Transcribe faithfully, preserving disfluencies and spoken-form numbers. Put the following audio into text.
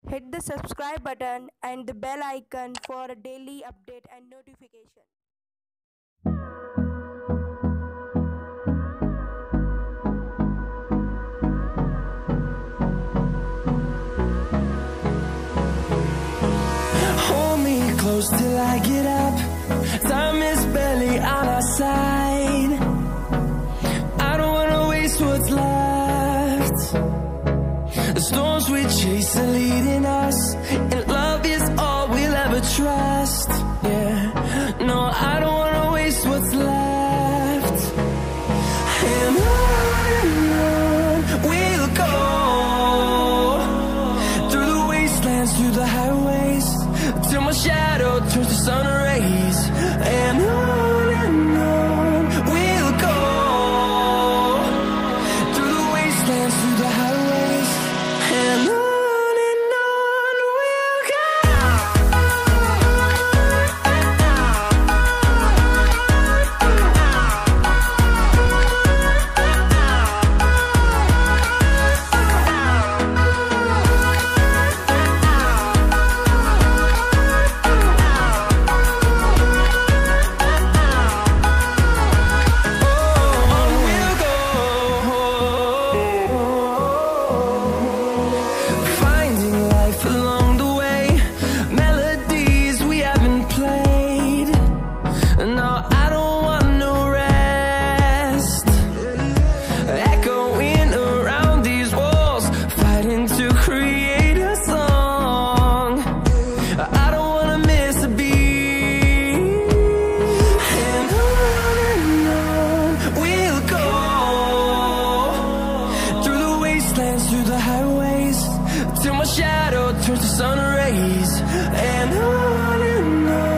Hit the subscribe button and the bell icon for a daily update and notification. Hold me close till I get up. Time is barely on our side. I don't wanna waste what's left. The storms we chase are leading us, and love is all we'll ever trust. Yeah, no, I don't wanna waste what's left. And on and on we'll go, through the wastelands, through the highways, till my shadow turns to sun rays. And on and on we'll go, through the wastelands, through the highways, and on. Through the highways, till my shadow turns to sun rays, and on and on.